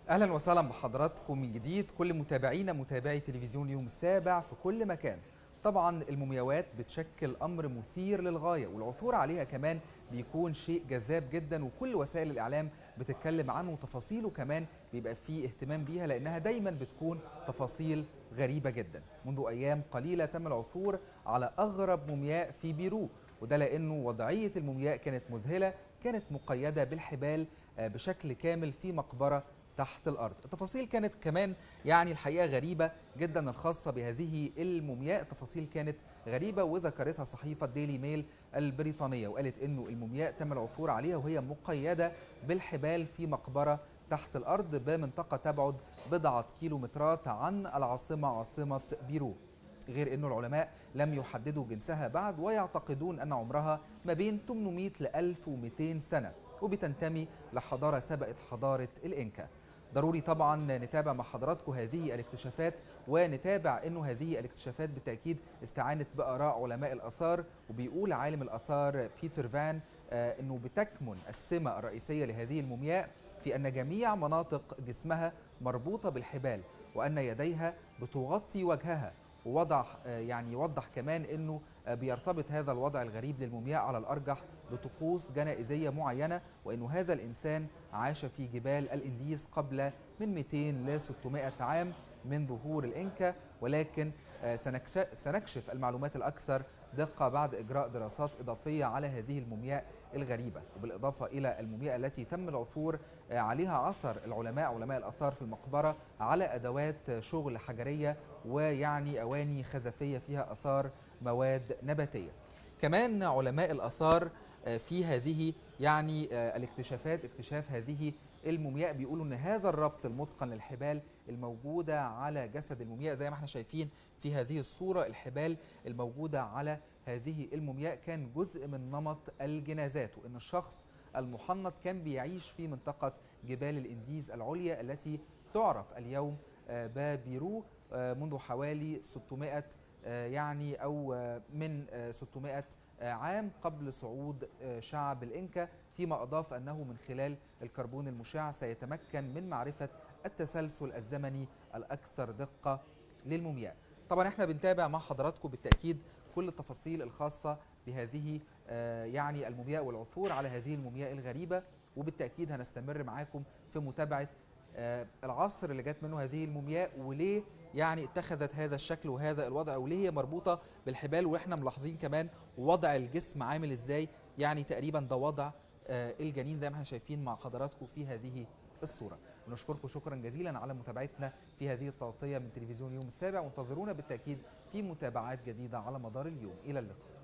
اهلا وسهلا بحضراتكم من جديد كل متابعينا متابعي تلفزيون يوم السابع في كل مكان. طبعا المومياوات بتشكل امر مثير للغايه، والعثور عليها كمان بيكون شيء جذاب جدا، وكل وسائل الاعلام بتتكلم عنه، وتفاصيله كمان بيبقى فيه اهتمام بيها لانها دايما بتكون تفاصيل غريبه جدا. منذ ايام قليله تم العثور على اغرب مومياء في بيرو، وده لانه وضعيه المومياء كانت مذهله، كانت مقيده بالحبال بشكل كامل في مقبره تحت الأرض. التفاصيل كانت كمان يعني الحقيقة غريبة جدا الخاصة بهذه المومياء. التفاصيل كانت غريبة وذكرتها صحيفة ديلي ميل البريطانية، وقالت إنه المومياء تم العثور عليها وهي مقيدة بالحبال في مقبرة تحت الأرض بمنطقة تبعد بضعة كيلومترات عن العاصمة عاصمة بيرو. غير أنه العلماء لم يحددوا جنسها بعد، ويعتقدون أن عمرها ما بين 800 ل 1200 سنة، وبتنتمي لحضارة سبقت حضارة الإنكا. ضروري طبعا نتابع مع حضراتكم هذه الاكتشافات، ونتابع انه هذه الاكتشافات بالتاكيد استعانت باراء علماء الاثار. وبيقول عالم الاثار بيتر فان انه بتكمن السمه الرئيسيه لهذه المومياء في ان جميع مناطق جسمها مربوطه بالحبال، وان يديها بتغطي وجهها. ووضع يعني يوضح كمان انه بيرتبط هذا الوضع الغريب للمومياء على الارجح بطقوس جنائزيه معينه، وانه هذا الانسان عاش في جبال الانديز قبل من 200 ل 600 عام من ظهور الانكا. ولكن سنكشف المعلومات الاكثر دقه بعد اجراء دراسات اضافيه على هذه المومياء الغريبه، وبالاضافه الى المومياء التي تم العثور عليها عثر علماء الاثار في المقبره على ادوات شغل حجريه، ويعني اواني خزفيه فيها اثار مواد نباتيه. كمان علماء الاثار في هذه يعني الاكتشافات، اكتشاف هذه المومياء، بيقولوا ان هذا الربط المتقن للحبال الموجوده على جسد المومياء زي ما احنا شايفين في هذه الصوره، الحبال الموجوده على هذه المومياء كان جزء من نمط الجنازات، وان الشخص المحنط كان بيعيش في منطقه جبال الانديز العليا التي تعرف اليوم ببيرو منذ حوالي 600 يعني او من 600 عام قبل صعود شعب الإنكا، فيما أضاف أنه من خلال الكربون المشع سيتمكن من معرفة التسلسل الزمني الأكثر دقة للمومياء. طبعا احنا بنتابع مع حضراتكم بالتأكيد كل التفاصيل الخاصة بهذه يعني المومياء والعثور على هذه المومياء الغريبة، وبالتأكيد هنستمر معاكم في متابعة العصر اللي جت منه هذه المومياء، وليه يعني اتخذت هذا الشكل وهذا الوضع، وليه هي مربوطه بالحبال، واحنا ملاحظين كمان وضع الجسم عامل ازاي. يعني تقريبا ده وضع الجنين زي ما احنا شايفين مع حضراتكم في هذه الصوره. ونشكركم شكرا جزيلا على متابعتنا في هذه التغطيه من تلفزيون يوم السابع، وانتظرونا بالتاكيد في متابعات جديده على مدار اليوم. الى اللقاء.